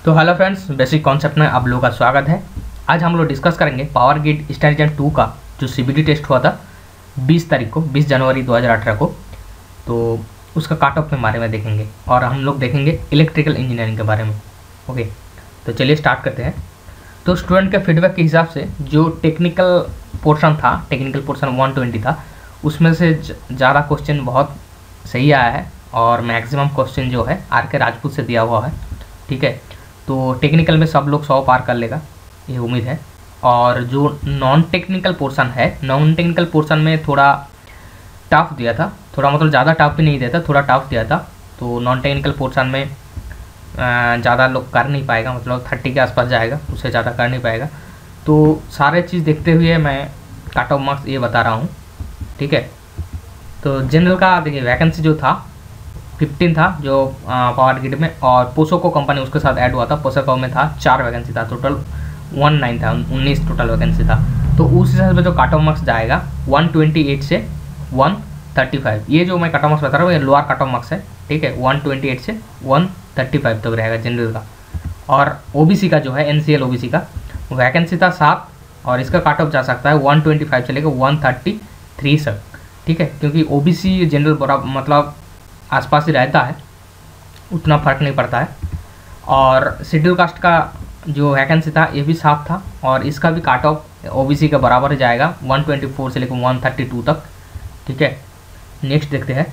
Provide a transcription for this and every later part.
तो hello friends, basic concept में आप लोगों का स्वागत है। आज हम लोग डिस्कस करेंगे पावर ग्रिड स्टार रीजन 2 का जो सीबीटी टेस्ट हुआ था 20 तारीख को, 20 जनवरी 2018 को। तो उसका काट ऑफ के बारे में देखेंगे और हम लोग देखेंगे इलेक्ट्रिकल इंजीनियरिंग के बारे में। ओके, तो चलिए स्टार्ट करते हैं। तो स्टूडेंट के फीडबैक के हिसाब से जो टेक्निकल पोर्शन था, टेक्निकल पोर्शन 120 था, उसमें से ज़्यादा क्वेश्चन बहुत सही आया है और मैक्सिमम क्वेश्चन जो है आर के राजपूत से दिया हुआ है। ठीक है, तो टेक्निकल में सब लोग 100 पार कर लेगा, ये उम्मीद है। और जो नॉन टेक्निकल पोर्शन है, नॉन टेक्निकल पोर्शन में थोड़ा टफ दिया था, थोड़ा मतलब ज़्यादा टफ भी नहीं दिया था, थोड़ा टफ दिया था। तो नॉन टेक्निकल पोर्शन में ज़्यादा लोग कर नहीं पाएगा, मतलब 30 के आसपास जाएगा, उससे ज़्यादा कर नहीं पाएगा। तो सारे चीज़ देखते हुए मैं कट ऑफ मार्क्स ये बता रहा हूँ। ठीक है, तो जनरल का देखिए वैकेंसी जो था 15 था जो पावर ग्रिड में, और पोसोको कंपनी उसके साथ ऐड हुआ था। पोसोको में था 4 वैकेंसी था, टोटल 19 था, 19 टोटल वैकेंसी था। तो उस हिसाब से जो कट ऑफ मार्क्स जाएगा 128 से 135, ये जो मैं कट ऑफ मार्क्स बता रहा हूँ ये लोअर कट ऑफ मार्क्स है। ठीक है, 128 से 135 तक रहेगा जनरल का। और ओबीसी का जो है एनसीएल ओबीसी का वैकेंसी था 7, और इसका कट ऑफ जा सकता है 125 से लेकर 133 तक। ठीक है, क्योंकि ओबीसी जनरल बराबर मतलब आसपास ही रहता है, उतना फर्क नहीं पड़ता है। और शेड्यूल कास्ट का जो वैकेंसी था ये भी 7 था, और इसका भी काट ऑफ ओबीसी के बराबर ही जाएगा 124 से लेकर 132 तक। ठीक है, नेक्स्ट देखते हैं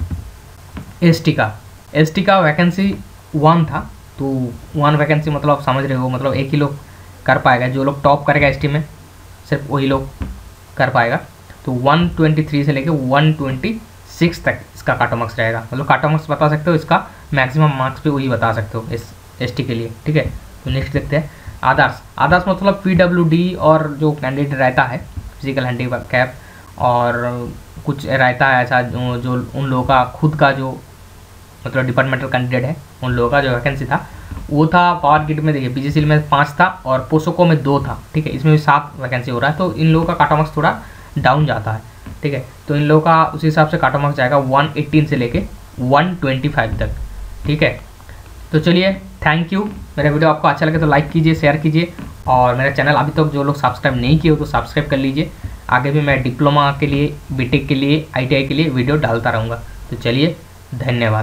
एसटी का वैकेंसी 1 था। तो 1 वैकेंसी मतलब समझ रहे हो, मतलब एक ही लोग कर पाएगा, जो लोग टॉप करेगा एसटी में सिर्फ वही लोग कर पाएगा। तो 123 से लेकर 126 तक इसका कट ऑफ मार्क्स रहेगा, मतलब कट ऑफ मार्क्स बता सकते हो, इसका मैक्सिमम मार्क्स भी वही बता सकते हो इस एसटी के लिए। ठीक है, तो नेक्स्ट देखते हैं आदर्श मतलब पीडब्ल्यूडी और जो कैंडिडेट रहता है फिजिकल हैंडीकैप और कुछ रहता है ऐसा जो उन लोगों का खुद का जो मतलब डिपार्टमेंटल कैंडिडेट है, उन लोगों का जो वैकेंसी था वो था पावर ग्रिड में। देखिए पीजीसीएल में 5 था और पोसोको में 2 था। ठीक है, इसमें भी 7 वैकेंसी हो रहा है, तो इन लोगों का कट ऑफ मार्क्स थोड़ा डाउन जाता है। ठीक है, तो इन लोगों का उसी हिसाब से कट ऑफ मार्क्स जाएगा 118 से लेके 125 तक। ठीक है, तो चलिए थैंक यू। मेरा वीडियो आपको अच्छा लगे तो लाइक कीजिए, शेयर कीजिए, और मेरा चैनल अभी तक जो लोग सब्सक्राइब नहीं किए हो तो सब्सक्राइब कर लीजिए। आगे भी मैं डिप्लोमा के लिए, बीटेक के लिए, आईटीआई के लिए वीडियो डालता रहूँगा। तो चलिए, धन्यवाद।